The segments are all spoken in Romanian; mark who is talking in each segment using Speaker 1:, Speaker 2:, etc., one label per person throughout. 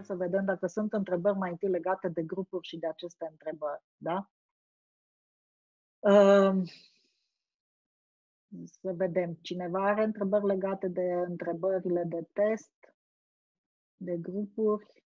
Speaker 1: să vedem dacă sunt întrebări mai întâi legate de grupuri și de aceste întrebări. Da? Să vedem. Cineva are întrebări legate de întrebările de test, de grupuri?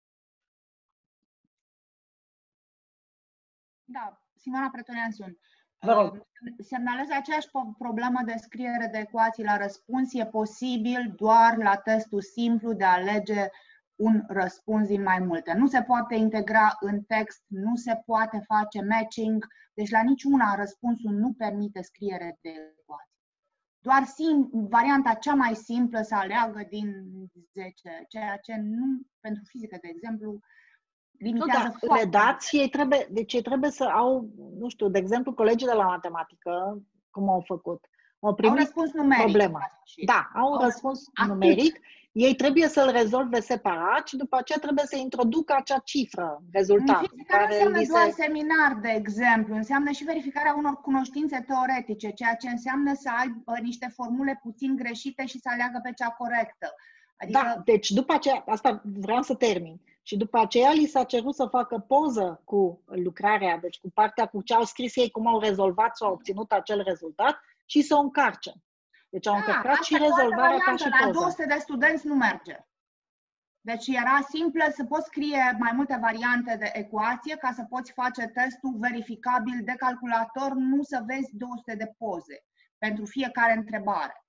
Speaker 2: Da, Simona Pretonian sunt.
Speaker 1: Vă rog.
Speaker 2: Semnalez aceeași problemă de scriere de ecuații la răspuns. E posibil doar la testul simplu de a alege un răspuns din mai multe. Nu se poate integra în text, nu se poate face matching, deci la niciuna răspunsul nu permite scriere de ecuații. Doar varianta cea mai simplă să aleagă din 10, ceea ce nu, pentru fizică, de exemplu, limitează foarte
Speaker 1: le dați și ei trebuie să au, nu știu, de exemplu, colegii de la matematică, cum au făcut? Au primit
Speaker 2: răspuns numeric.
Speaker 1: Problema. Da, au un răspuns numeric. Ei trebuie să-l rezolve separat și după aceea trebuie să introducă acea cifră, rezultat.
Speaker 2: În fizică nu înseamnă doar seminar, de exemplu, înseamnă și verificarea unor cunoștințe teoretice, ceea ce înseamnă să aibă niște formule puțin greșite și să aleagă pe cea corectă. Adică...
Speaker 1: Da, deci după aceea, asta vreau să termin. Și după aceea li s-a cerut să facă poză cu lucrarea, deci cu partea cu ce au scris ei, cum au rezolvat sau au obținut acel rezultat și să o încarce. Deci au încărcat și rezolvarea ca și poză.
Speaker 2: La 200 de studenți nu merge. Deci era simplă să poți scrie mai multe variante de ecuație ca să poți face testul verificabil de calculator, nu să vezi 200 de poze pentru fiecare întrebare.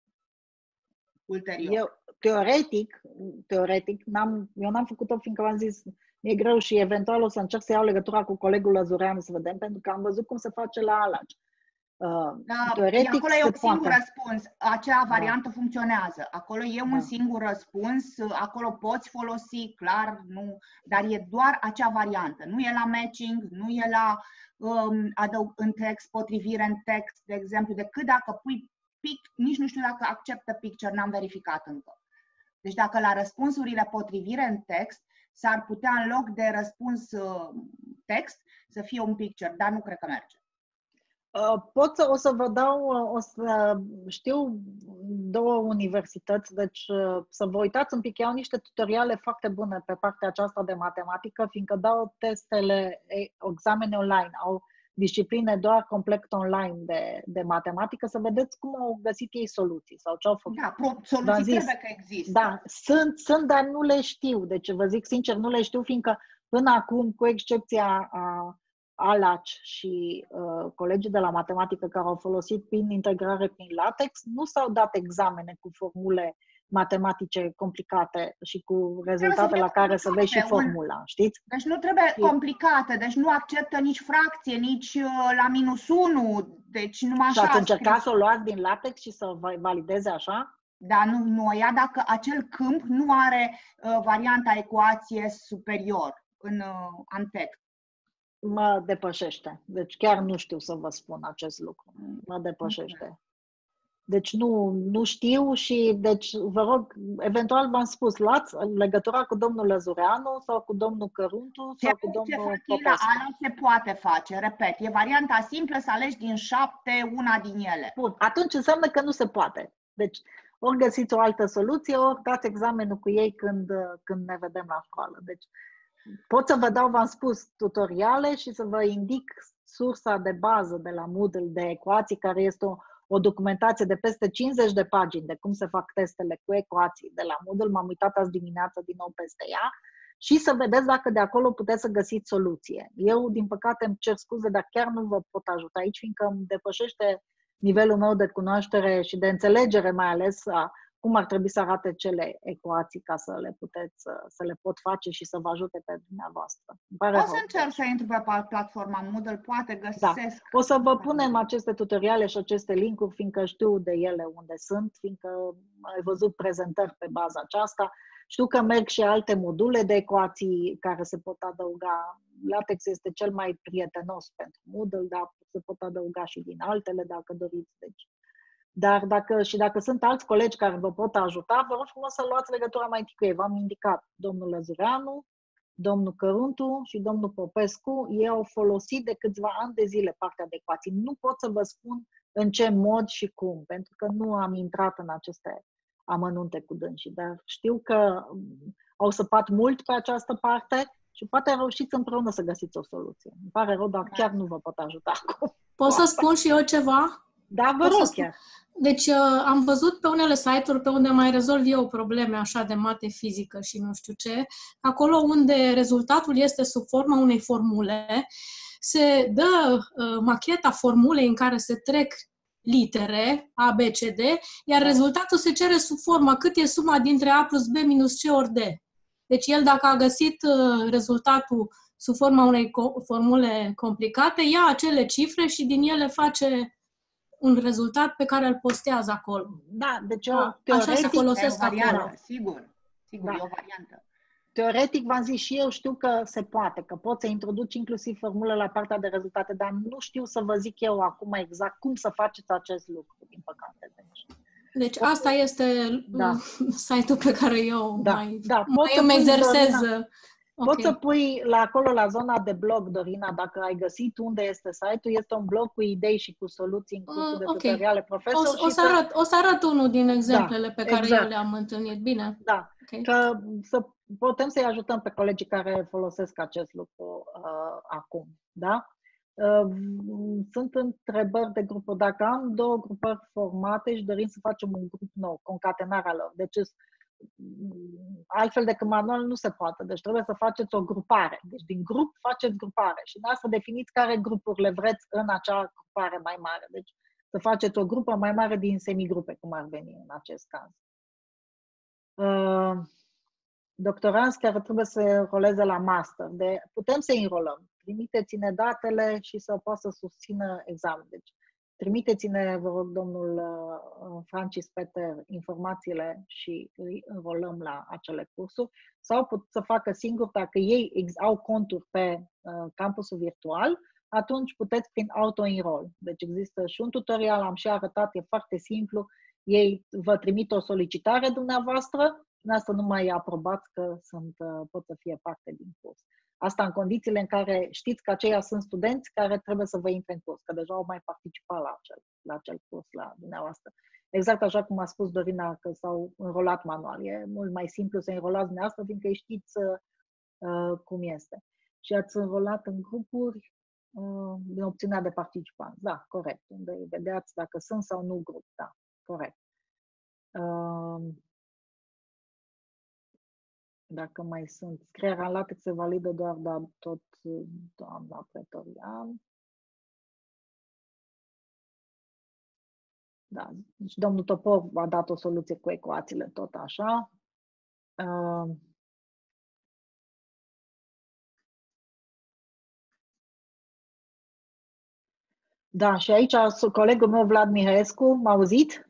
Speaker 2: Ulterior.
Speaker 1: Eu, teoretic, eu n-am făcut-o fiindcă v-am zis, mi-e greu și eventual o să încerc să iau legătura cu colegul Lăzureanu să vedem, pentru că am văzut cum se face la Alaci. Teoretic
Speaker 2: acolo e un singur răspuns, acea variantă funcționează. Acolo e un singur răspuns, acolo poți folosi, clar, nu, dar e doar acea variantă. Nu e la matching, nu e la în text, potrivire în text, de exemplu, decât dacă pui nici nu știu dacă acceptă picture, n-am verificat încă. Deci dacă la răspunsurile potrivire în text s-ar putea în loc de răspuns text să fie un picture, dar nu cred că merge.
Speaker 1: O să vă dau, știu două universități, deci să vă uitați un pic, iau niște tutoriale foarte bune pe partea aceasta de matematică, fiindcă dau testele, examene online, au discipline doar complet online de matematică, să vedeți cum au găsit ei soluții sau ce au făcut.
Speaker 2: Da, soluții trebuie că există.
Speaker 1: Da, sunt, dar nu le știu. Deci vă zic sincer, nu le știu, fiindcă până acum, cu excepția a Alaci și colegii de la matematică care au folosit prin integrare prin LaTeX, nu s-au dat examene cu formule matematice complicate și cu rezultate la care să vezi și formula, știți?
Speaker 2: Deci nu trebuie complicate, deci nu acceptă nici fracție, nici la -1, deci numai așa.
Speaker 1: Și ați încercat să o luați din LaTeX și să valideze așa?
Speaker 2: Da, nu ia dacă acel câmp nu are varianta ecuație superior în text.
Speaker 1: Mă depășește. Deci chiar nu știu să vă spun acest lucru. Mă depășește. Deci nu știu și deci vă rog, eventual v-am spus, luați legătura cu domnul Lăzureanu sau cu domnul Căruntu sau cu domnul Popescu.
Speaker 2: Se poate face, repet, e varianta simplă să alegi din 7 una din ele.
Speaker 1: Bun, atunci înseamnă că nu se poate. Deci ori găsiți o altă soluție, ori dați examenul cu ei când ne vedem la școală. Deci pot să vă dau, v-am spus, tutoriale și să vă indic sursa de bază de la Moodle de ecuații, care este o documentație de peste 50 de pagini de cum se fac testele cu ecuații de la Moodle. M-am uitat azi dimineață din nou peste ea și să vedeți dacă de acolo puteți să găsiți soluție. Eu, din păcate, îmi cer scuze, dar chiar nu vă pot ajuta aici, fiindcă îmi depășește nivelul meu de cunoaștere și de înțelegere, mai ales a cum ar trebui să arate cele ecuații ca să le pot face și să vă ajute pe dumneavoastră.
Speaker 2: O să încerc să intru pe platforma Moodle, poate găsesc.
Speaker 1: Da. O să vă punem aceste tutoriale și aceste linkuri, fiindcă știu de ele unde sunt, fiindcă ai văzut prezentări pe baza aceasta. Știu că merg și alte module de ecuații care se pot adăuga. LaTeX este cel mai prietenos pentru Moodle, dar se pot adăuga și din altele dacă doriți. Deci. Dar dacă sunt alți colegi care vă pot ajuta, vă rog frumos să luați legătura mai întâi cu ei. V-am indicat domnul Lăzureanu, domnul Căruntu și domnul Popescu. Ei au folosit de câțiva ani de zile partea de ecuații. Nu pot să vă spun în ce mod și cum, pentru că nu am intrat în aceste amănunte cu dânsii, dar știu că au săpat mult pe această parte și poate reușiți împreună să găsiți o soluție. Îmi pare rău, dar chiar nu vă pot ajuta acum.
Speaker 3: Pot să spun și eu ceva?
Speaker 1: Da, vă rog chiar.
Speaker 3: Deci am văzut pe unele site-uri pe unde mai rezolv eu probleme așa de mate, fizică și nu știu ce, acolo unde rezultatul este sub forma unei formule, se dă macheta formulei în care se trec litere, A, B, C, D, iar rezultatul se cere sub forma cât e suma dintre A plus B minus C ori D. Deci el, dacă a găsit rezultatul sub forma unei formule complicate, ia acele cifre și din ele face un rezultat pe care îl postează acolo.
Speaker 1: Da, deci
Speaker 3: așa se folosesc acolo.
Speaker 2: Sigur, e o variantă.
Speaker 1: Teoretic, v-am zis și eu, știu că se poate, că poți să introduci inclusiv formulă la partea de rezultate, dar nu știu să vă zic eu acum exact cum să faceți acest lucru, din păcate.
Speaker 3: Deci asta este site-ul pe care eu mai îmi exersez.
Speaker 1: Poți să pui acolo la zona de blog, Dorina, dacă ai găsit unde este site-ul, este un blog cu idei și cu soluții în cursul de tutoriale profesor.
Speaker 3: O să arăt unul din exemplele pe care eu le-am întâlnit. Bine.
Speaker 1: Da, că putem să-i ajutăm pe colegii care folosesc acest lucru acum. Da? Sunt întrebări de grupuri. Dacă am două grupări formate și dorim să facem un grup nou, concatenarea lor. Deci altfel decât manual nu se poate. Deci trebuie să faceți o grupare. Deci din grup faceți grupare și să definiți care grupuri le vreți în acea grupare mai mare. Deci să faceți o grupă mai mare din semigrupe, cum ar veni în acest caz. Doctoranți care trebuie să înroleze la master. Putem să înrolăm. Trimiteți-ne datele și să poată să susțină examen. Deci, trimiteți-ne, vă rog, domnul Francis Peter, informațiile și îi înrolăm la acele cursuri. Sau pot să facă singur, dacă ei au conturi pe campusul virtual, atunci puteți prin auto-enroll. Deci există și un tutorial, am și arătat, e foarte simplu. Ei vă trimit o solicitare dumneavoastră, nu mai aprobați că pot să fie parte din curs. Asta în condițiile în care știți că aceia sunt studenți care trebuie să vă intre în curs, că deja au mai participat la acel curs la dumneavoastră. Exact așa cum a spus Dorina, că s-au înrolat manual. E mult mai simplu să înrolați dumneavoastră, fiindcă știți cum este. Și ați înrolat în grupuri din opțiunea de participanți. Da, corect. Unde vedeați dacă sunt sau nu grup. Da, corect. Dacă mai sunt. Scrierea în latex se validă doar tot doamna pretorian. Da, deci domnul Topor a dat o soluție cu ecuațiile tot așa. Da, și aici colegul meu Vlad Mihaescu, m-a auzit?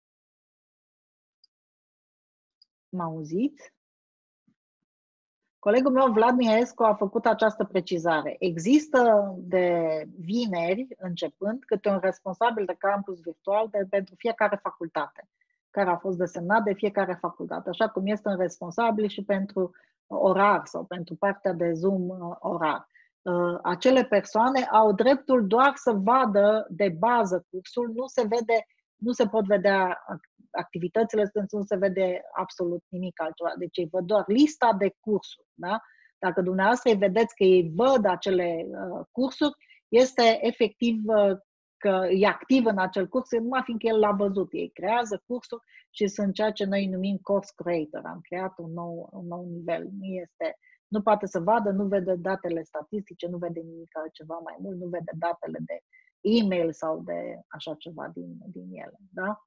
Speaker 1: M-a auzit? Colegul meu, Vlad Mihaescu, a făcut această precizare. Există de vineri, începând, câte un responsabil de campus virtual pentru fiecare facultate, care a fost desemnat de fiecare facultate, așa cum este un responsabil și pentru orar sau pentru partea de Zoom orar. Acele persoane au dreptul doar să vadă de bază cursul, nu se pot vedea activitățile, nu se vede absolut nimic altceva. Deci ei văd doar lista de cursuri. Da? Dacă dumneavoastră îi vedeți că ei văd acele cursuri, este efectiv că e activ în acel curs, numai fiindcă el l-a văzut. Ei creează cursuri și sunt ceea ce noi numim course creator. Am creat un nou nivel. Nu poate să vadă, nu vede datele statistice, nu vede nimic altceva mai mult, nu vede datele de e-mail sau de așa ceva din ele. Da?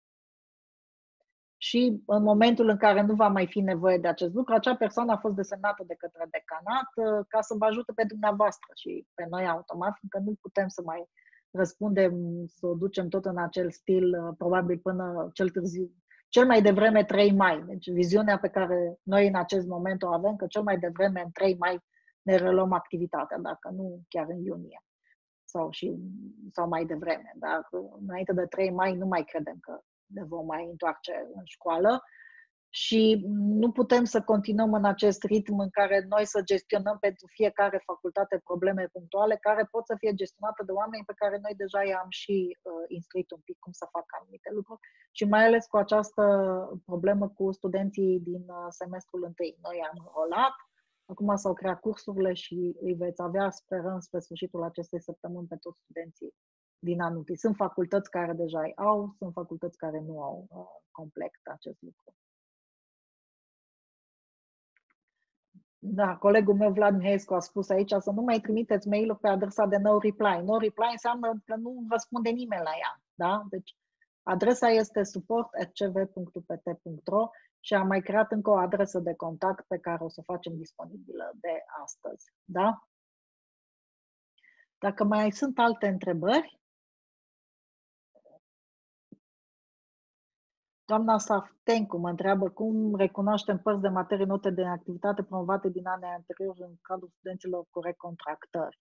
Speaker 1: Și în momentul în care nu va mai fi nevoie de acest lucru, acea persoană a fost desemnată de către decanat ca să vă ajute pe dumneavoastră și pe noi automat, fiindcă nu putem să mai răspundem, să o ducem tot în acel stil, probabil până cel mai devreme 3 mai. Deci viziunea pe care noi în acest moment o avem, că cel mai devreme în 3 mai ne reluăm activitatea, dacă nu chiar în iunie sau mai devreme. Dar înainte de 3 mai nu mai credem că ne vom mai întoarce în școală. și nu putem să continuăm în acest ritm în care noi să gestionăm pentru fiecare facultate probleme punctuale care pot să fie gestionate de oameni pe care noi deja i-am și instruit un pic cum să facă anumite lucruri și mai ales cu această problemă cu studenții din semestrul întâi. Noi am rolat, acum s-au creat cursurile și îi veți avea, sperăm, spre sfârșitul acestei săptămâni pe toți studenții din anul întâi. Sunt facultăți care deja au, sunt facultăți care nu au complet acest lucru. Da, colegul meu Vlad Mihescu a spus aici să nu mai trimiteți mail-uri pe adresa de no reply. No reply înseamnă că nu răspunde nimeni la ea. Da? Deci adresa este support@cv.upt.ro și am mai creat încă o adresă de contact pe care o să o facem disponibilă de astăzi. Da? Dacă mai sunt alte întrebări, doamna Saftencu mă întreabă cum recunoaștem părți de materie note de activitate promovate din anii anteriori în cadrul studenților cu recontractări.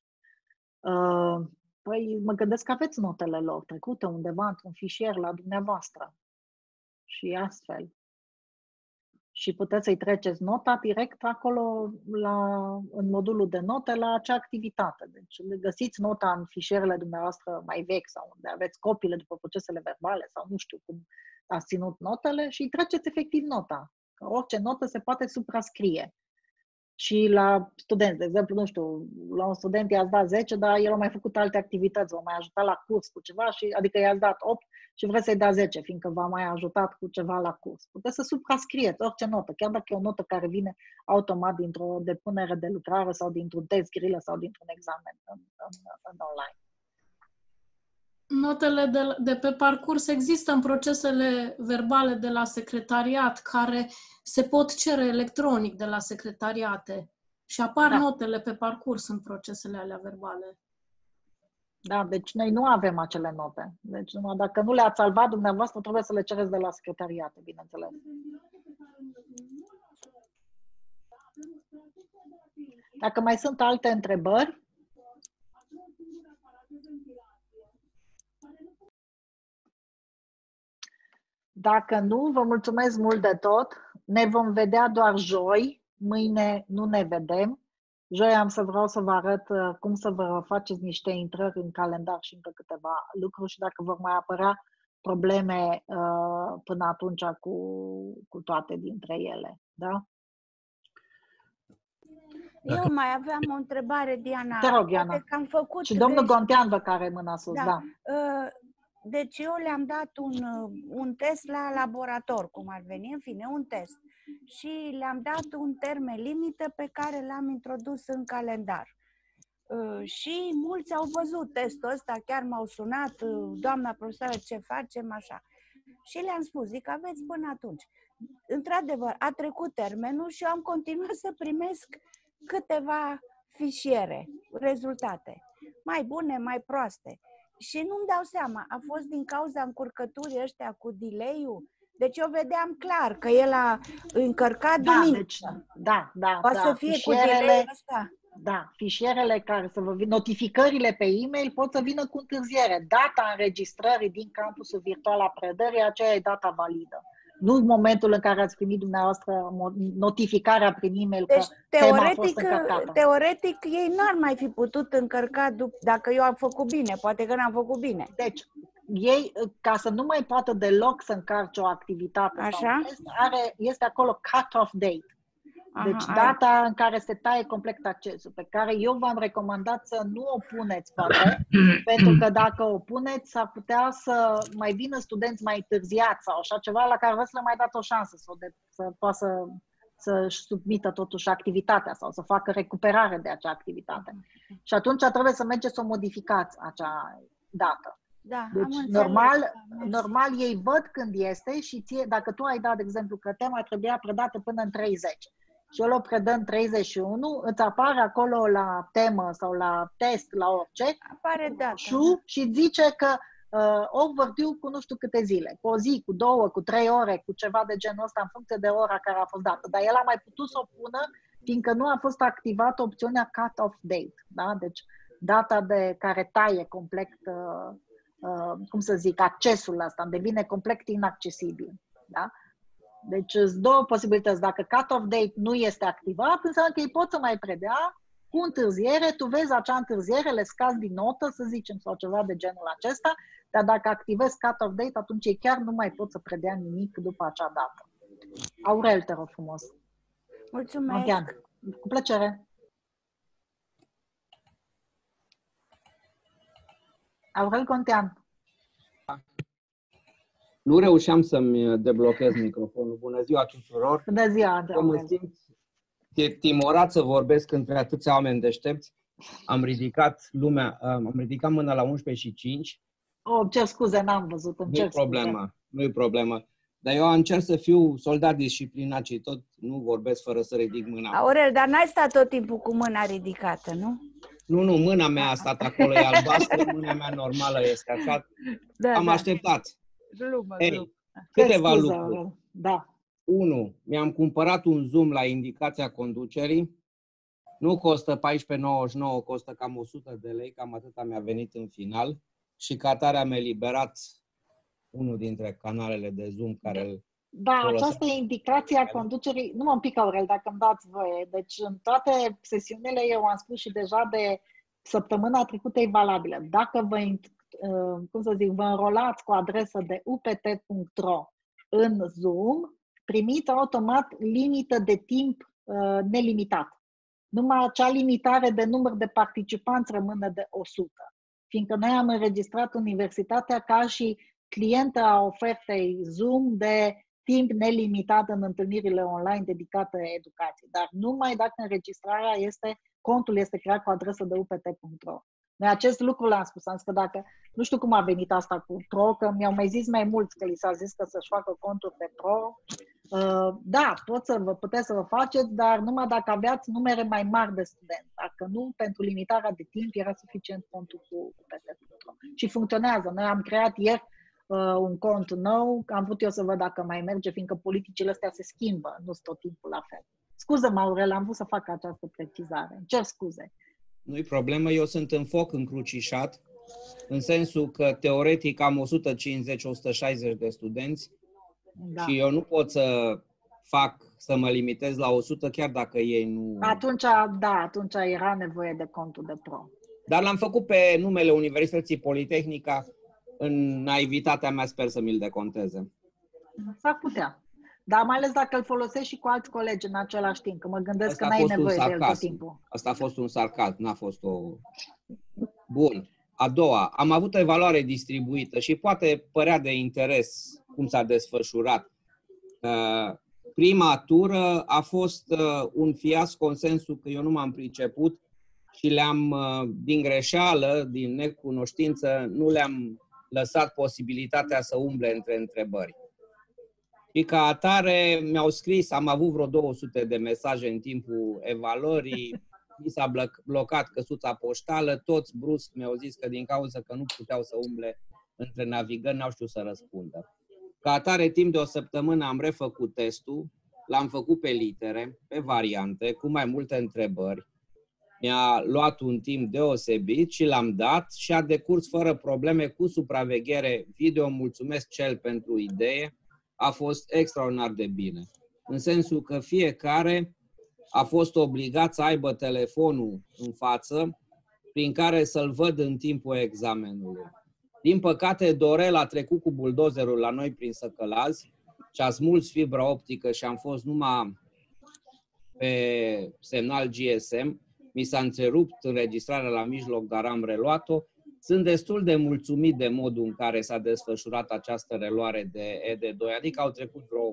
Speaker 1: Păi mă gândesc că aveți notele lor trecute undeva într-un fișier la dumneavoastră și astfel. Și puteți să-i treceți nota direct acolo în modulul de note la acea activitate. Deci găsiți nota în fișierele dumneavoastră mai vechi sau unde aveți copiile după procesele verbale sau nu știu cum ați ținut notele și îi treceți efectiv nota. Că orice notă se poate suprascrie. Și la studenți, de exemplu, nu știu, la un student i-ați dat 10, dar el a mai făcut alte activități, v-a mai ajutat la curs cu ceva, adică i-ați dat 8 și vreți să-i dați 10, fiindcă v-a mai ajutat cu ceva la curs. Puteți să suprascrieți orice notă, chiar dacă e o notă care vine automat dintr-o depunere de lucrare sau dintr-un test grilă sau dintr-un examen în online.
Speaker 3: Notele de pe parcurs există în procesele verbale de la secretariat, care se pot cere electronic de la secretariate și apar notele pe parcurs în procesele alea verbale.
Speaker 1: Da, deci noi nu avem acele note. Deci dacă nu le-ați salvat dumneavoastră, trebuie să le cereți de la secretariate, bineînțeles. Dacă mai sunt alte întrebări, dacă nu, vă mulțumesc mult de tot. Ne vom vedea doar joi. Mâine nu ne vedem. Joi vreau să vă arăt cum să vă faceți niște intrări în calendar și încă câteva lucruri și dacă vor mai apărea probleme până atunci cu toate dintre ele. Da?
Speaker 4: Eu mai aveam o întrebare, Diana.
Speaker 1: Te rog, Diana.
Speaker 4: Că am făcut
Speaker 1: și domnul Gontean vă care mâna sus. Da.
Speaker 4: Deci eu le-am dat un test la laborator, cum ar veni, în fine, un test. Și le-am dat un termen limită pe care l-am introdus în calendar. Și mulți au văzut testul ăsta, chiar m-au sunat, doamna profesoară, ce facem, așa. Și le-am spus, zic, aveți până atunci. Într-adevăr, a trecut termenul și eu am continuat să primesc câteva fișiere, rezultate, mai bune, mai proaste. Și nu-mi dau seama, a fost din cauza încurcăturii ăștia cu delay-ul? Deci eu vedeam clar că el a încărcat duminică.
Speaker 1: Deci, da.
Speaker 4: Poate să fie cu delay-ul ăsta.
Speaker 1: Da, fișierele care să vă vină, notificările pe e-mail pot să vină cu întârziere. Data înregistrării din campusul virtual a predării, aceea e data validă. Nu în momentul în care ați primit dumneavoastră notificarea prin e-mail că tema a fost încărcată.
Speaker 4: Teoretic, ei n-ar mai fi putut încărca dacă eu am făcut bine. Poate că n-am făcut bine.
Speaker 1: Deci, ei, ca să nu mai poată deloc să încarce o activitate,
Speaker 4: așa?
Speaker 1: Este acolo cut-off date. Deci data în care se taie complet accesul, pe care eu v-am recomandat să nu o puneți, poate, pentru că dacă o puneți, s-ar putea să mai vină studenți mai întârziați sau așa ceva, la care vreți să le mai dați o șansă să poată să-și submită totuși activitatea sau să facă recuperare de acea activitate. Și atunci trebuie să mergeți să o modificați acea dată.
Speaker 4: Da,
Speaker 1: deci, normal, ei văd când este și dacă tu ai dat, de exemplu, că tema trebuia predată până în 30 și el o predă în 31, îți apare acolo la temă sau la test, la orice,
Speaker 4: apare data,
Speaker 1: și zice că overdue cu nu știu câte zile, cu o zi, cu 2, cu 3 ore, cu ceva de genul ăsta, în funcție de ora care a fost dată. Dar el a mai putut să o pună, fiindcă nu a fost activată opțiunea cut-off date. Da? Deci data de care taie complet, cum să zic, accesul ăsta, devine complet inaccesibil. Da? Deci sunt două posibilități. Dacă cut-off date nu este activat, înseamnă că ei pot să mai predea cu întârziere, tu vezi acea întârziere, le scazi din notă, să zicem, sau ceva de genul acesta, dar dacă activezi cut-off date, atunci ei chiar nu mai pot să predea nimic după acea dată. Aurel, te rog frumos.
Speaker 4: Mulțumesc.
Speaker 1: Contean. Cu plăcere. Aurel Contean.
Speaker 5: Nu reușeam să-mi deblochez microfonul. Bună ziua tuturor!
Speaker 1: Bună ziua,
Speaker 5: Eu mă simt timorat să vorbesc între atâția oameni deștepți. Am ridicat mâna la 11:05.
Speaker 1: Cer scuze, n-am văzut.
Speaker 5: Nu-i problemă. Dar eu încerc să fiu soldat disciplinat și tot nu vorbesc fără să ridic mâna.
Speaker 4: Aurel, dar n-ai stat tot timpul cu mâna ridicată, nu?
Speaker 5: Nu, mâna mea a stat acolo, e albastră, mâna mea normală este așa. Am așteptat. Câteva lucruri.
Speaker 1: Da.
Speaker 5: 1. Mi-am cumpărat un Zoom la indicația conducerii. Nu costă 14,99, costă cam 100 de lei, cam atâta mi-a venit în final. Și ca atare am eliberat unul dintre canalele de Zoom care îl
Speaker 1: această indicație a conducerii, numai un pic, Aurel, dacă îmi dați voie. Deci în toate sesiunile, eu am spus și deja de săptămâna trecută, e valabilă. Dacă vă înrolați cu adresă de upt.ro în Zoom, primiți automat limită de timp nelimitat. Numai acea limitare de număr de participanți rămâne de 100. Fiindcă noi am înregistrat universitatea ca și clientă a ofertei Zoom de timp nelimitat în întâlnirile online dedicate educației. Dar numai dacă înregistrarea contul este creat cu adresă de upt.ro. Noi acest lucru l-am spus. Am zis că dacă, nu știu cum a venit asta cu Pro, că mi-au mai zis mai mulți că li s-a zis că să-și facă conturi de Pro. Da, puteți să vă faceți, dar numai dacă aveați numere mai mari de studenți. Dacă nu, pentru limitarea de timp era suficient contul cu upt.ro. Și funcționează. Noi am creat ieri un cont nou, am vrut eu să văd dacă mai merge, fiindcă politicile astea se schimbă, nu sunt tot timpul la fel. Scuză-mă, Aurel, am vrut să fac această precizare. Îmi cer scuze.
Speaker 5: Nu-i problemă, eu sunt în foc încrucișat, în sensul că teoretic am 150-160 de studenți și eu nu pot să mă limitez la 100 chiar dacă ei nu...
Speaker 1: Atunci era nevoie de contul de Pro.
Speaker 5: Dar l-am făcut pe numele Universității Politehnica. În naivitatea mea sper să mi-l deconteze.
Speaker 1: S-ar putea. Dar mai ales dacă îl folosești și cu alți colegi în același timp, că mă gândesc că n-ai nevoie de el tot timpul.
Speaker 5: Asta a fost un sarcasm, n-a fost o... Bun. A doua, am avut o evaluare distribuită și poate părea de interes cum s-a desfășurat. Prima tură a fost un fiasco în sensul că eu nu m-am priceput și le-am, din greșeală, din necunoștință, nu le-am lăsat posibilitatea să umble între întrebări. Și ca atare mi-au scris, am avut vreo 200 de mesaje în timpul evaluării, mi s-a blocat căsuța poștală, toți brusc mi-au zis că din cauza că nu puteau să umble între navigări, n-au știut să răspundă. Ca atare, timp de o săptămână am refăcut testul, l-am făcut pe litere, pe variante, cu mai multe întrebări. Mi-a luat un timp deosebit și l-am dat și a decurs fără probleme cu supraveghere video. Mulțumesc cel pentru idee. A fost extraordinar de bine. În sensul că fiecare a fost obligat să aibă telefonul în față prin care să-l văd în timpul examenului. Din păcate, Dorel a trecut cu buldozerul la noi prin Săcălazi și a smuls fibra optică și am fost numai pe semnal GSM. Mi s-a întrerupt înregistrarea la mijloc, dar am reluat-o. Sunt destul de mulțumit de modul în care s-a desfășurat această reluare de ED2, adică au trecut vreo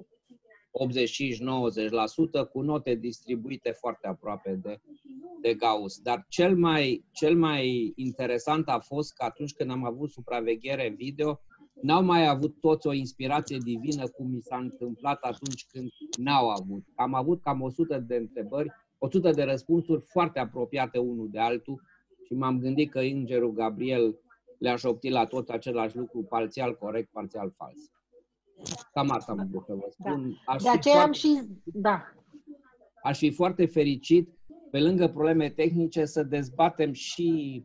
Speaker 5: 85-90% cu note distribuite foarte aproape de Gauss. Dar cel mai interesant a fost că atunci când am avut supraveghere video, n-au mai avut toți o inspirație divină cum mi s-a întâmplat atunci când n-au avut. Am avut cam 100 de întrebări, 100 de răspunsuri foarte apropiate unul de altul și m-am gândit că îngerul Gabriel le-a șoptit la tot același lucru, parțial corect, parțial fals. Cam asta mă duc să vă spun. Aș fi foarte fericit, pe lângă probleme tehnice, să dezbatem și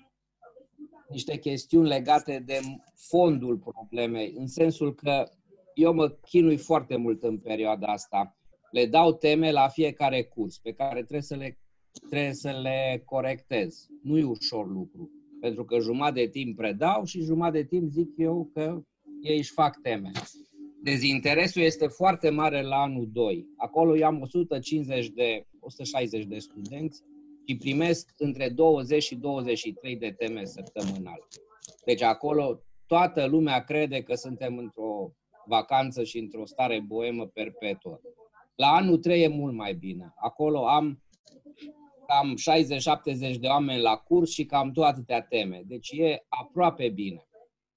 Speaker 5: niște chestiuni legate de fondul problemei, în sensul că eu mă chinui foarte mult în perioada asta. Le dau teme la fiecare curs pe care trebuie să le corectez. Nu e ușor lucru, pentru că jumătate de timp predau și jumătate de timp zic eu că ei își fac teme. Dezinteresul este foarte mare la anul 2. Acolo eu am 160 de studenți și primesc între 20 și 23 de teme săptămânal. Deci acolo toată lumea crede că suntem într-o vacanță și într-o stare boemă perpetuă. La anul 3 e mult mai bine. Acolo am cam 60-70 de oameni la curs și cam tot atâtea teme. Deci e aproape bine.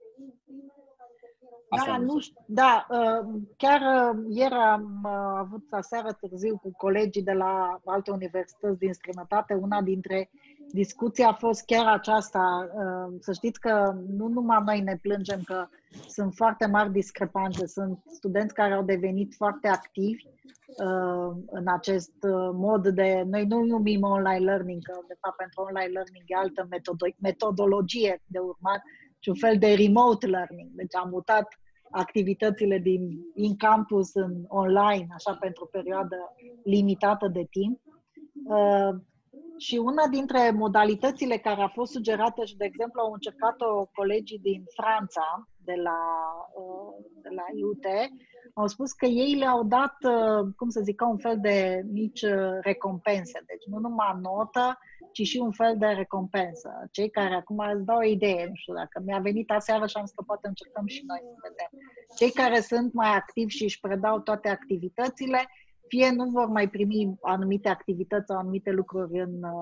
Speaker 1: Chiar ieri am avut aseară târziu cu colegii de la alte universități din străinătate. Una dintre discuții a fost chiar aceasta. Să știți că nu numai noi ne plângem că sunt foarte mari discrepanțe. Sunt studenți care au devenit foarte activi în acest mod de... Noi nu numim online learning, că de fapt pentru online learning e altă metodologie de urmat, și un fel de remote learning. Deci am mutat activitățile din in-campus în online, așa pentru o perioadă limitată de timp. Și una dintre modalitățile care a fost sugerată și, de exemplu, au încercat-o colegii din Franța, de la UT, au spus că ei le-au dat, cum să zic, ca un fel de mici recompense. Deci nu numai notă, ci și un fel de recompensă. Cei care, acum îți dau o idee, nu știu dacă mi-a venit aseară și am zis că poate încercăm și noi să vedem. Cei care sunt mai activi și își predau toate activitățile, fie nu vor mai primi anumite activități sau anumite lucruri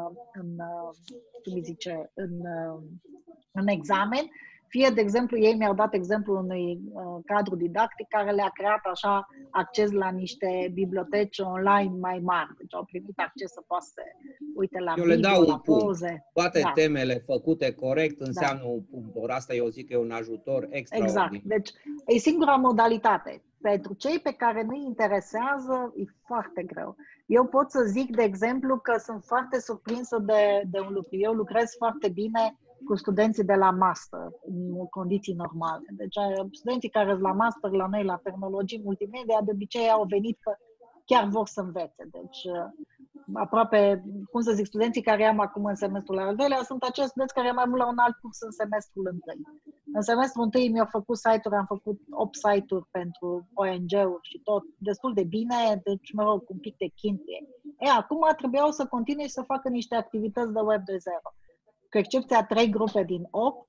Speaker 1: în examen, fie, de exemplu, ei mi-au dat exemplul unui cadru didactic care le-a creat așa acces la niște biblioteci online mai mari. Deci au primit acces să poată să uite la video, la poze.
Speaker 5: Toate temele făcute corect înseamnă un punct. Ori asta eu zic că e un ajutor extraordinar.
Speaker 1: Exact. Deci e singura modalitate. Pentru cei pe care nu-i interesează, e foarte greu. Eu pot să zic, de exemplu, că sunt foarte surprinsă de un lucru. Eu lucrez foarte bine cu studenții de la master, în condiții normale. Deci studenții care sunt la master la noi, la tehnologii multimedia, de obicei au venit că chiar vor să învețe. Deci aproape, cum să zic, studenții care am acum în semestrul al doilea sunt acești studenți care mai mult la un alt curs în semestrul întâi. În semestrul întâi mi-au făcut site-uri, am făcut 8 site-uri pentru ONG-uri și tot destul de bine, deci mă rog, un pic de chintuie. Acum trebuiau să continui să facă niște activități de Web 2.0. Cu excepția 3 grupe din 8,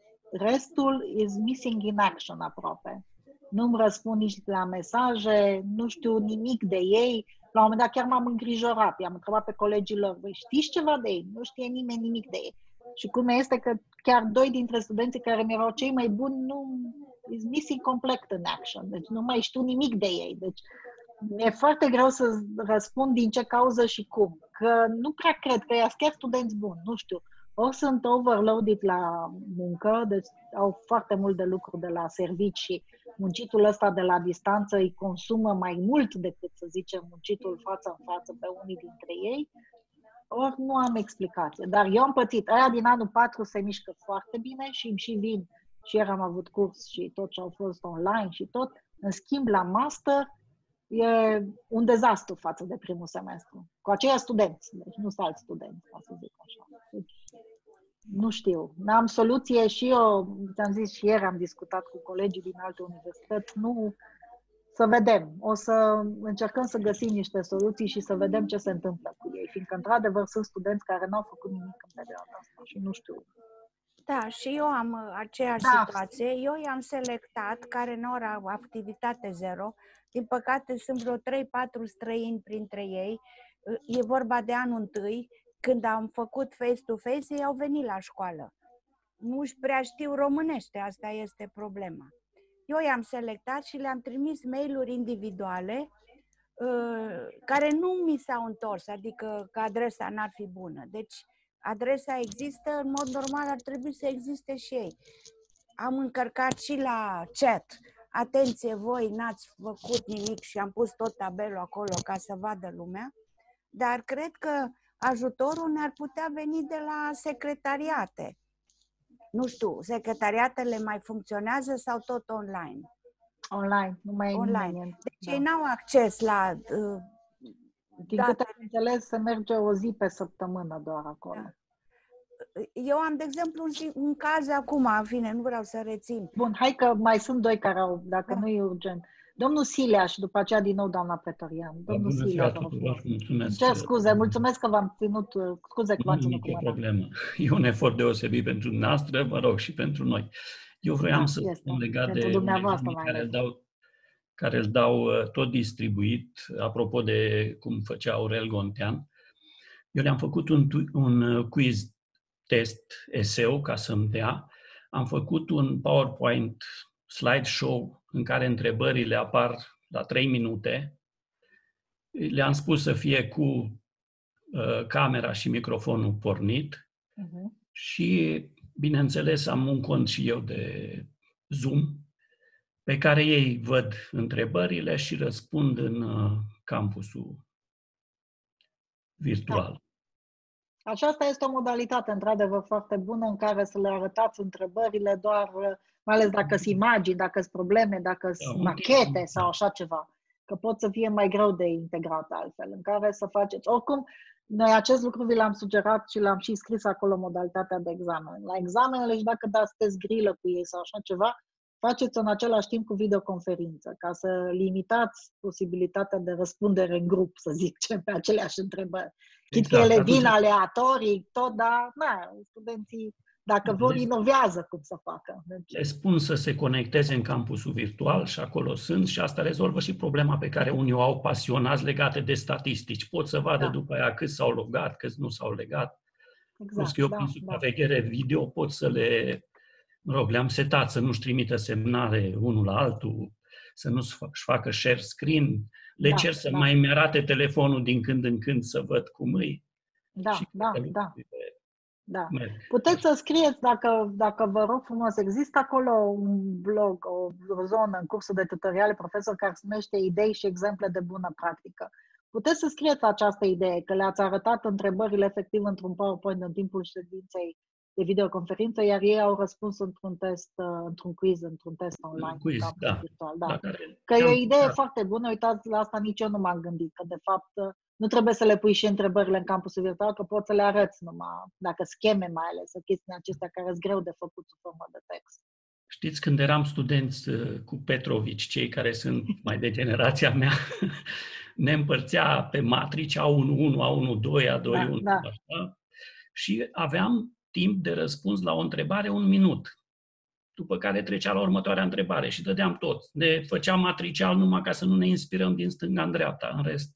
Speaker 1: restul is missing in action aproape. Nu-mi răspund nici la mesaje, nu știu nimic de ei. La un moment dat chiar m-am îngrijorat. I-am întrebat pe colegii lor, voi știți ceva de ei? Nu știe nimeni nimic de ei. Și cum este că chiar 2 dintre studenții care mi-erau cei mai buni nu is missing complet in action. Deci nu mai știu nimic de ei. Deci mi-e foarte greu să răspund din ce cauză și cum. Că nu prea cred că ei chiar studenți buni, nu știu. Ori sunt overloaded la muncă, deci au foarte mult de lucru de la servici și muncitul ăsta de la distanță îi consumă mai mult decât, să zicem, muncitul față în față pe unii dintre ei, ori nu am explicație. Dar eu am pățit. Aia din anul 4 se mișcă foarte bine și îmi și vin. Și ieri am avut curs și tot ce au fost online și tot. În schimb, la master e un dezastru față de primul semestru. Cu aceia studenți, deci nu sunt alți studenți, ca să zic așa. Deci, nu știu. N-am soluție și eu, ți-am zis și ieri, am discutat cu colegii din alte universități, nu, să vedem. O să încercăm să găsim niște soluții și să vedem ce se întâmplă cu ei, fiindcă, într-adevăr, sunt studenți care n-au făcut nimic în perioada asta și nu știu.
Speaker 4: Da, și eu am aceeași situație. Eu i-am selectat care nu au activitate zero. Din păcate sunt vreo 3-4 străini printre ei. E vorba de anul întâi. Când am făcut face-to-face, ei au venit la școală. Nu-și prea știu românește, asta este problema. Eu i-am selectat și le-am trimis mail-uri individuale care nu mi s-au întors, adică că adresa n-ar fi bună. Deci adresa există, în mod normal ar trebui să existe și ei. Am încărcat și la chat. Atenție, voi n-ați făcut nimic și am pus tot tabelul acolo ca să vadă lumea. Dar cred că ajutorul ne-ar putea veni de la secretariate. Nu știu, secretariatele mai funcționează sau tot online?
Speaker 1: Online, nu mai e
Speaker 4: online.
Speaker 1: nimeni.
Speaker 4: Deci ei n-au acces la
Speaker 1: Din câte am înțeles, se merge o zi pe săptămână doar acolo.
Speaker 4: Da. Eu am, de exemplu, un caz acum, în fine, nu vreau să rețin.
Speaker 1: Bun, hai că mai sunt doi care au, dacă nu e urgent. Domnul Silea și după aceea din nou doamna Pretorian. Domnul
Speaker 6: Bună
Speaker 1: Silea,
Speaker 6: ziua tuturor, mulțumesc.
Speaker 1: cer scuze, mulțumesc că v-am ținut, scuze că v-am ținut cu mâna.
Speaker 6: Problemă. E un efort deosebit pentru dumneavoastră, vă rog, și pentru noi. Eu vroiam să spun legat de care îl dau tot distribuit, apropo de cum făcea Aurel Gontean. Eu le-am făcut un quiz test eseu ca să-mi dea. Am făcut un PowerPoint slideshow în care întrebările apar la 3 minute. Le-am spus să fie cu camera și microfonul pornit și, bineînțeles, am un cont și eu de Zoom pe care ei văd întrebările și răspund în campusul virtual.
Speaker 1: Da. Aceasta este o modalitate, într-adevăr, foarte bună în care să le arătați întrebările doar, mai ales dacă sunt imagini, dacă sunt probleme, dacă sunt machete sau așa ceva, că pot să fie mai greu de integrat altfel, în care să faceți. Oricum, noi acest lucru vi l-am sugerat și l-am și scris acolo modalitatea de examen. La examenele și dacă sunteți grilă cu ei sau așa ceva, faceți în același timp cu videoconferință, ca să limitați posibilitatea de răspundere în grup, să zic, pe aceleași întrebări. Chit că ele vin aleatorii, tot, dar studenții, dacă vor, inovează cum să facă. Deci...
Speaker 6: Le spun să se conecteze în campusul virtual și acolo sunt și asta rezolvă și problema pe care unii o au pasionați legate de statistici. Pot să vadă după aia câți s-au logat, câți nu s-au legat. Exact, că eu prin supraveghere video pot să le-am setat să nu-și trimită semnale unul la altul, să nu-și facă share screen. Le cer să mai îmi arate telefonul din când în când să văd cum îi.
Speaker 1: Da. Puteți să scrieți, dacă vă rog frumos, există acolo un blog, o zonă în cursul de tutoriale profesor care se numește Idei și exemple de bună practică. Puteți să scrieți această idee, că le-ați arătat întrebările efectiv într-un PowerPoint în timpul ședinței de videoconferință, iar ei au răspuns într-un test, într-un quiz, într-un test online.
Speaker 6: Quiz,
Speaker 1: virtual, Că e o idee foarte bună, uitați, la asta nici eu nu m-am gândit, că de fapt nu trebuie să le pui și întrebările în campusul virtual, că poți să le arăți numai, dacă scheme mai ales, chestiile acestea care sunt greu de făcut sub formă de text.
Speaker 6: Știți, când eram studenți cu Petrovici, cei care sunt mai de generația mea, ne împărțea pe matrici A11, A12, A21, așa, și aveam timp de răspuns la o întrebare 1 minut, după care trecea la următoarea întrebare și dădeam tot. Ne făceam matricial numai ca să nu ne inspirăm din stânga în dreapta. În rest,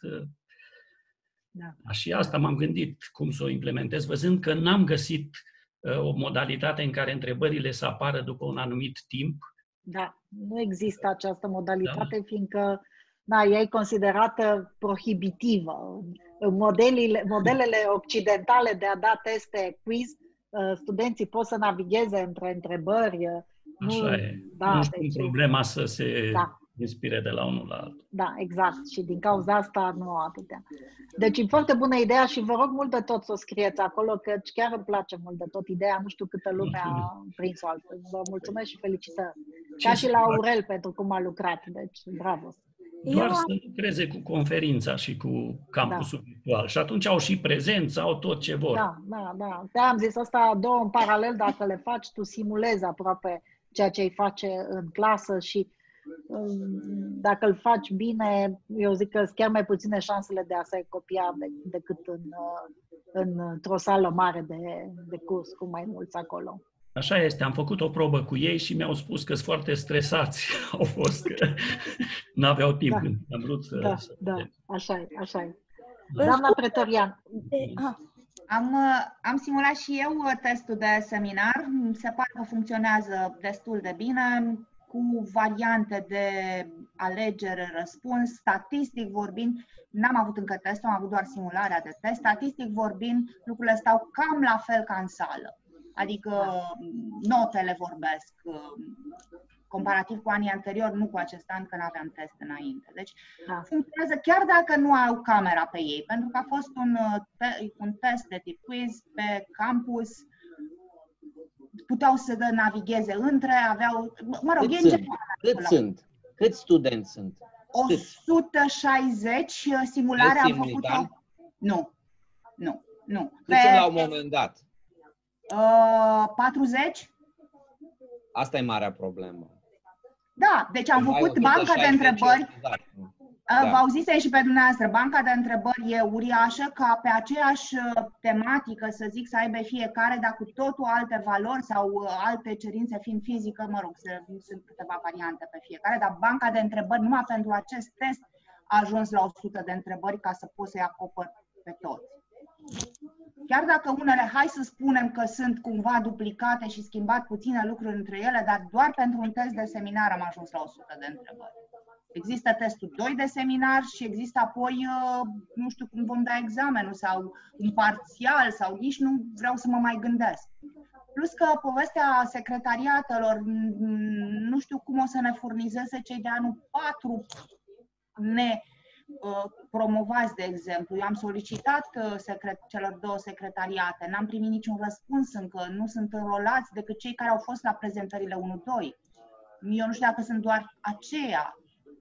Speaker 6: și asta m-am gândit cum să o implementez, văzând că n-am găsit o modalitate în care întrebările să apară după un anumit timp.
Speaker 1: Da, nu există această modalitate, fiindcă ea e considerată prohibitivă. Modelele occidentale de a da teste quiz, studenții pot să navigheze între întrebări.
Speaker 6: Așa e. Nu știu problema să se inspire de la unul la altul.
Speaker 1: Da, exact. Și din cauza asta nu atâtea. Deci e foarte bună ideea și vă rog mult de tot să o scrieți acolo, că chiar îmi place mult de tot ideea. Nu știu câtă lume a prins-o altfel. Vă mulțumesc și felicitări. Ca și la Aurel pentru cum a lucrat. Deci, bravo.
Speaker 6: Doar să lucreze cu conferința și cu campusul virtual. Și atunci au și prezență, au tot ce vor.
Speaker 1: Da. Am zis asta două în paralel, dacă le faci, tu simulezi aproape ceea ce îi face în clasă și dacă îl faci bine, eu zic că sunt chiar mai puține șansele de a se copia decât într-o sală mare de curs cu mai mulți acolo.
Speaker 6: Așa este, am făcut o probă cu ei și mi-au spus că sunt foarte stresați. Au fost că n-aveau timp. Am vrut să...
Speaker 1: Așa e. Doamna Pretorian.
Speaker 2: Am simulat și eu testul de seminar. Se pare că funcționează destul de bine, cu variante de alegere-răspuns. Statistic vorbind, n-am avut încă testul, am avut doar simularea de test. Statistic vorbind, lucrurile stau cam la fel ca în sală. Adică notele vorbesc, comparativ cu anii anteriori, nu cu acest an, că n-aveam test înainte. Deci funcționează chiar dacă nu au camera pe ei, pentru că a fost un test de tip quiz pe campus, puteau să navigheze între, aveau, mă rog,
Speaker 5: Cât sunt? Câți studenți sunt?
Speaker 2: 160, simularea am făcut-o... Nu.
Speaker 5: Câți sunt la un moment dat?
Speaker 2: 40?
Speaker 5: Asta e marea problemă.
Speaker 2: Da, deci am făcut banca de întrebări.
Speaker 5: Da.
Speaker 2: Vă auzise și pe dumneavoastră, banca de întrebări e uriașă, ca pe aceeași tematică, să zic, să aibă fiecare, dar cu totul alte valori sau alte cerințe fiind fizică, mă rog, sunt câteva variante pe fiecare, dar banca de întrebări, numai pentru acest test, a ajuns la 100 de întrebări ca să poți să-i acopăr pe toți. Chiar dacă unele, hai să spunem că sunt cumva duplicate și schimbat puține lucruri între ele, dar doar pentru un test de seminar am ajuns la 100 de întrebări. Există testul 2 de seminar și există apoi, nu știu cum vom da examenul sau un parțial sau nici nu vreau să mă mai gândesc. Plus că povestea secretariatelor, nu știu cum o să ne furnizeze cei de anul 4 promovați, de exemplu. Eu am solicitat celor 2 secretariate, n-am primit niciun răspuns încă, nu sunt înrolați decât cei care au fost la prezentările 1-2. Eu nu știu dacă sunt doar aceia.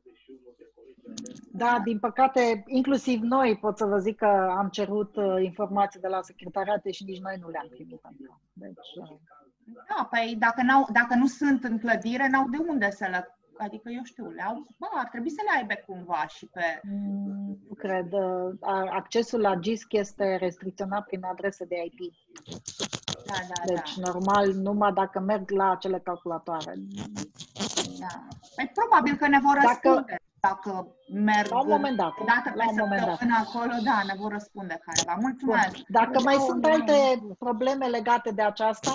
Speaker 1: Da, din păcate, inclusiv noi pot să vă zic că am cerut informații de la secretariate și nici noi nu le-am primit încă. Deci,
Speaker 2: da, păi dacă nu sunt în clădire, n-au de unde să le... Adică, eu știu, ar trebui să le aibă cumva și pe...
Speaker 1: Nu cred. Accesul la GISC este restricționat prin adrese de IP. Deci, normal, numai dacă merg la acele calculatoare.
Speaker 2: Da. Păi, probabil că ne vor răspunde. Dacă merg
Speaker 1: la un moment dat,
Speaker 2: dată pe săptămână acolo, da, ne vor răspunde careva. Mulțumesc!
Speaker 1: Bun. Dacă mai sunt alte probleme legate de aceasta?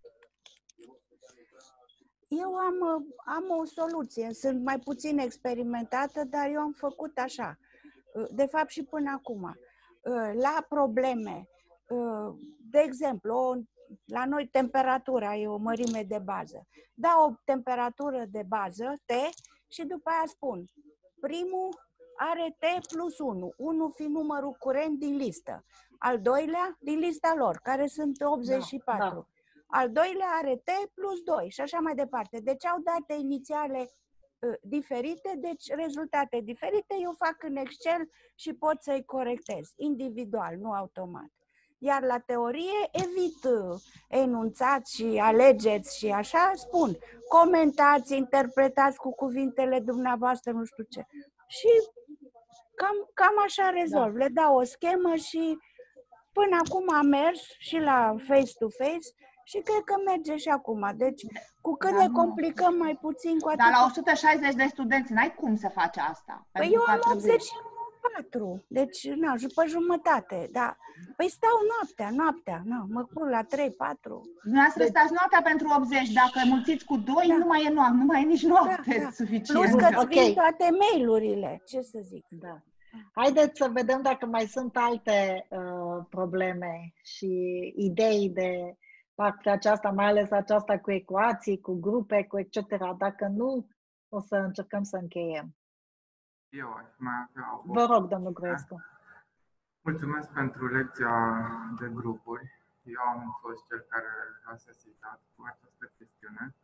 Speaker 4: Eu am o soluție. Sunt mai puțin experimentată, dar eu am făcut așa. De fapt și până acum. La probleme, de exemplu, la noi temperatura e o mărime de bază. Dau o temperatură de bază, T, și după aia spun, primul are T plus 1, 1 fiind numărul curent din listă. Al doilea din lista lor, care sunt 84. Da. Al doilea are T plus 2 și așa mai departe. Deci au date inițiale diferite, deci rezultate diferite, eu fac în Excel și pot să-i corectez individual, nu automat. Iar la teorie evit enunțați și alegeți și așa, spun, comentați, interpretați cu cuvintele dumneavoastră, nu știu ce. Și cam așa rezolv. Le dau o schemă și până acum am mers și la face-to-face și cred că merge și acum. Deci, cu cât ne complicăm mai puțin, cu atât...
Speaker 2: Dar la 160 de studenți n-ai cum să faci asta.
Speaker 4: Păi eu am 84, deci, pe jumătate, da. Păi stau noaptea, mă pun la 3-4.
Speaker 2: Dumneavoastră stați noaptea pentru 80, dacă mulțiți cu 2, nu mai e noapte, nu mai e nici noapte suficient.
Speaker 4: Plus că vin toate mail-urile, ce să zic.
Speaker 1: Da. Haideți să vedem dacă mai sunt alte probleme și idei de partea aceasta, mai ales aceasta cu ecuații, cu grupe, cu etc. Dacă nu, o să încercăm să încheiem.
Speaker 7: Eu aș mai avea o...
Speaker 1: Vă rog, domnul Gruescu.
Speaker 7: Mulțumesc pentru lecția de grupuri. Eu am fost cel care a sesizat cu această chestiune.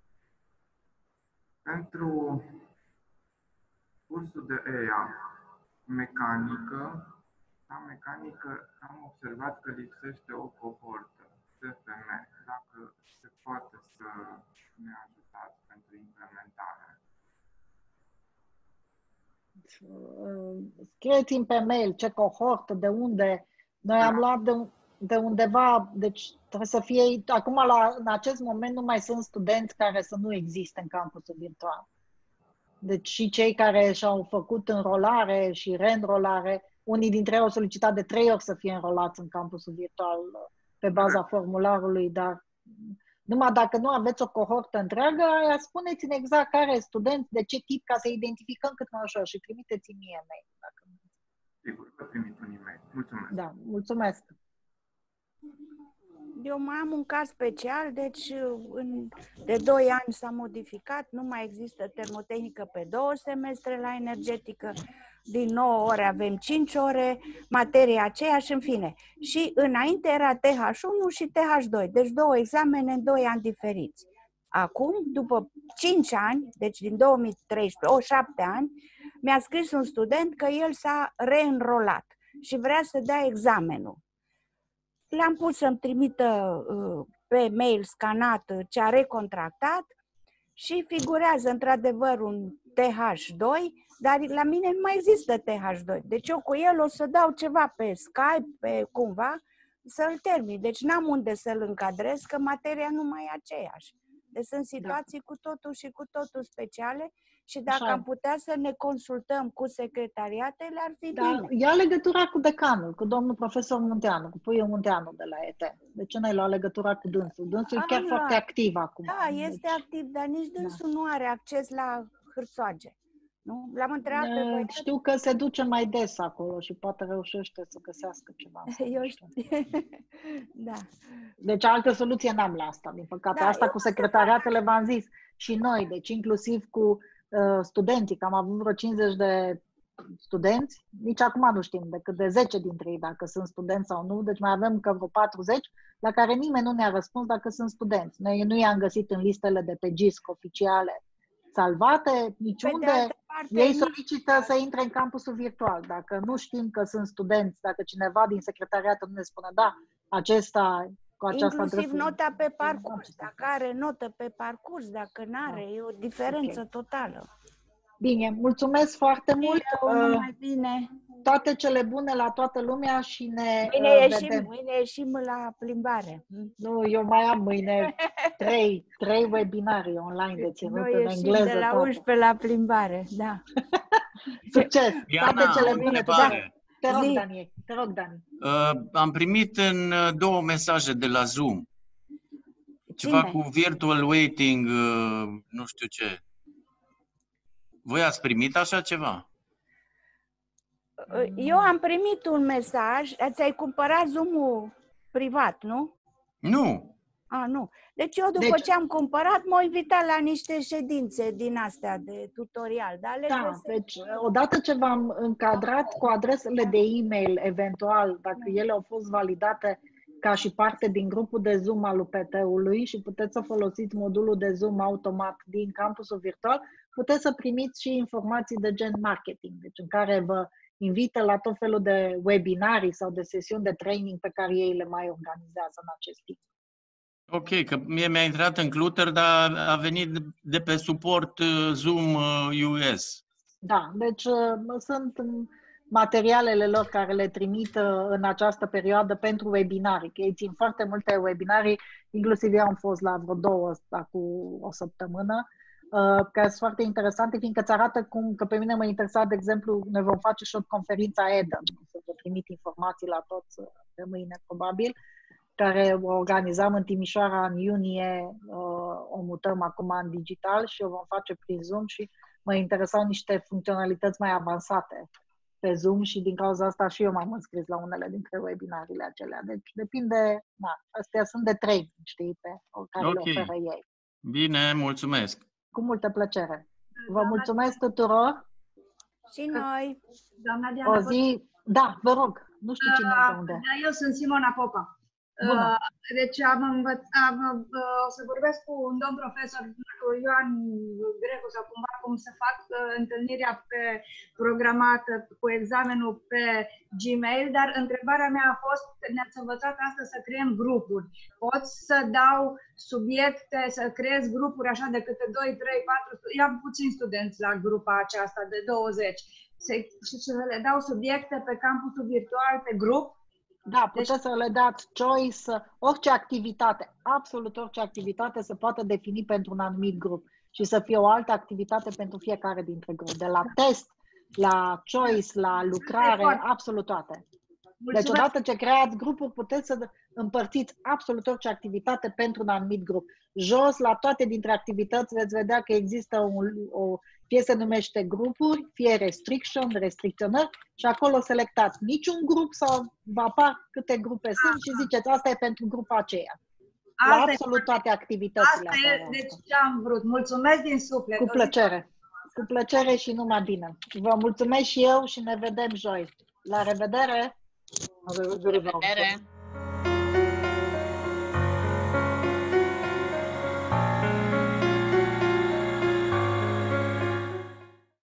Speaker 7: Pentru cursul de EIA, mecanică, la mecanică am observat că lipsește o cohortă, CFM, dacă se poate să ne ajutați pentru implementare.
Speaker 1: Scrieți-mi pe mail ce cohortă, de unde. Noi am luat de undeva, deci trebuie să fie, acum în acest moment nu mai sunt studenți care să nu existe în campusul virtual. Deci și cei care și-au făcut înrolare și reînrolare, unii dintre ei au solicitat de 3 ori să fie înrolați în campusul virtual pe baza formularului, dar numai dacă nu aveți o cohortă întreagă, spuneți-ne exact care studenți, de ce tip, ca să identificăm cât mai ușor și trimiteți-mi mie e-mail.
Speaker 7: Sigur, vă trimit un e-mail. Mulțumesc.
Speaker 1: Da, mulțumesc.
Speaker 4: Eu mai am un caz special, deci de 2 ani s-a modificat, nu mai există termotehnică pe 2 semestre la energetică, din 9 ore avem 5 ore, materia aceeași, în fine. Și înainte era TH1 și TH2, deci 2 examene în 2 ani diferiți. acum, după 5 ani, deci din 2013, 7 ani, mi-a scris un student că el s-a reînrolat și vrea să dea examenul. Le-am pus să-mi trimită pe mail scanat ce a recontractat și figurează într-adevăr un TH2, dar la mine nu mai există TH2. Deci eu cu el o să dau ceva pe Skype, pe cumva, să-l termin. Deci n-am unde să-l încadrez, că materia nu mai e aceeași. Deci sunt situații cu totul și cu totul speciale și dacă am putea să ne consultăm cu secretariatele, ar fi bine.
Speaker 1: Ia legătura cu decanul, cu domnul profesor Munteanu, cu Puiu Munteanu de la ET. De ce n-ai luat legătura cu dânsul? Dânsul e chiar foarte activ acum.
Speaker 4: Da, este activ, dar nici dânsul nu are acces la hârțoage. Nu? L-am întrebat pe băiat.
Speaker 1: Știu că se duce mai des acolo și poate reușește să găsească ceva.
Speaker 4: Eu știu. Da.
Speaker 1: Deci altă soluție n-am la asta, din păcate. Asta cu secretariatele v-am zis și noi, deci inclusiv cu studenții, că am avut vreo 50 de studenți, nici acum nu știm decât de 10 dintre ei dacă sunt studenți sau nu, deci mai avem că vreo 40 la care nimeni nu ne-a răspuns dacă sunt studenți. Noi nu i-am găsit în listele de pe GISC oficiale salvate, niciunde. Ei solicită să intre în campusul virtual. Dacă nu știm că sunt studenți, dacă cineva din secretariat nu ne spune, da, acesta cu aceasta
Speaker 4: inclusiv nota pe parcurs, dacă are notă pe parcurs, dacă nu are, e o diferență totală.
Speaker 1: Bine, mulțumesc foarte mult.
Speaker 4: Mai bine.
Speaker 1: Toate cele bune la toată lumea și ne vedem.
Speaker 4: Mâine ieșim la plimbare.
Speaker 1: Nu, eu mai am mâine 3 webinarii online de ținut în engleză.
Speaker 4: Noi ieșim de la 11 la plimbare, da.
Speaker 1: Succes!
Speaker 8: Diana,
Speaker 1: toate cele bune. Te rog, Dani. Te rog, Dani.
Speaker 8: Am primit în 2 mesaje de la Zoom. Ceva cu virtual waiting, nu știu ce. Voi ați primit așa ceva?
Speaker 4: Eu am primit un mesaj. Ți-ai cumpărat Zoom-ul privat, nu?
Speaker 8: Nu.
Speaker 4: Nu. Deci eu după ce am cumpărat m-au invitat la niște ședințe din astea de tutorial. Dar
Speaker 1: deci odată ce v-am încadrat cu adresele de e-mail, eventual, dacă ele au fost validate ca și parte din grupul de Zoom al UPT-ului și puteți să folosiți modulul de Zoom automat din campusul virtual, puteți să primiți și informații de gen marketing, deci în care vă invită la tot felul de webinarii sau de sesiuni de training pe care ei le mai organizează în acest timp.
Speaker 8: Ok, că mie mi-a intrat în Clutter, dar a venit de pe suport Zoom US.
Speaker 1: Da, deci sunt materialele lor care le trimit în această perioadă pentru webinarii, că ei țin foarte multe webinarii, inclusiv eu am fost la vreo 2 cu o săptămână, care sunt foarte interesante, fiindcă îți arată cum, că pe mine mă interesa, de exemplu, ne vom face și o conferință EDEM, să vă trimit informații la toți pe mâine, probabil, care o organizam în Timișoara în iunie, o mutăm acum în digital și o vom face prin Zoom și mă interesau niște funcționalități mai avansate pe Zoom și din cauza asta și eu m-am înscris la unele dintre webinariile acelea. Deci depinde, astea sunt de training, știi, pe care le oferă ei.
Speaker 8: Bine, mulțumesc!
Speaker 1: Cu multă plăcere! Vă mulțumesc tuturor!
Speaker 4: Și noi!
Speaker 9: Doamna Diana,
Speaker 1: o zi... Da, vă rog, nu știu cine de unde.
Speaker 9: Eu sunt Simona Popa. Deci o să vorbesc cu un domn profesor, cu Ioan Grecu sau cumva cum să fac întâlnirea programată cu examenul pe Gmail, dar întrebarea mea a fost, ne-ați învățat astăzi să creăm grupuri. Pot să dau subiecte, să creez grupuri așa de câte 2, 3, 4, eu am puțini studenți la grupa aceasta de 20 și să le dau subiecte pe campusul virtual, pe grup.
Speaker 1: Da, puteți să le dați choice, orice activitate, absolut orice activitate se poate defini pentru un anumit grup și să fie o altă activitate pentru fiecare dintre grup. De la test, la choice, la lucrare, absolut toate. Deci odată ce creați grupuri, puteți să împărțiți absolut orice activitate pentru un anumit grup. Jos, la toate dintre activități, veți vedea că există fie se numește grupuri, fie restricționări și acolo selectați niciun grup sau vă apar câte grupe sunt și ziceți asta e pentru grupa aceea. La absolut toate activitățile.
Speaker 9: Asta e, deci ce am vrut. Mulțumesc din suflet.
Speaker 1: Cu plăcere. Cu plăcere și numai bine. Vă mulțumesc și eu și ne vedem joi. La revedere!
Speaker 10: La revedere!